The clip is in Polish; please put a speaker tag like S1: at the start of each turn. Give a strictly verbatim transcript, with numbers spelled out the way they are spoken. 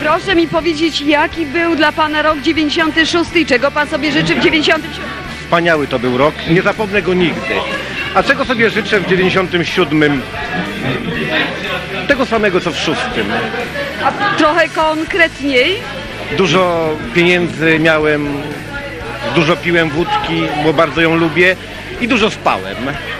S1: Proszę mi powiedzieć, jaki był dla Pana rok dziewięćdziesiąty szósty i czego Pan sobie życzy w dziewięćdziesiątym siódmym?
S2: Wspaniały to był rok, nie zapomnę go nigdy. A czego sobie życzę w dziewięćdziesiątym siódmym? Tego samego co w szóstym.
S1: A trochę konkretniej?
S2: Dużo pieniędzy miałem, dużo piłem wódki, bo bardzo ją lubię i dużo spałem.